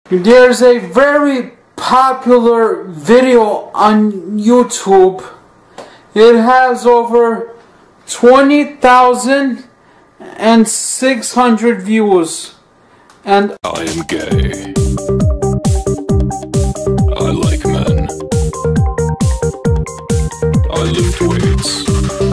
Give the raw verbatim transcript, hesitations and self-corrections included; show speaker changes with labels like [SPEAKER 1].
[SPEAKER 1] There's a very popular video on YouTube. It has over twenty thousand six hundred views. And
[SPEAKER 2] I am gay. I like men. I lift weights.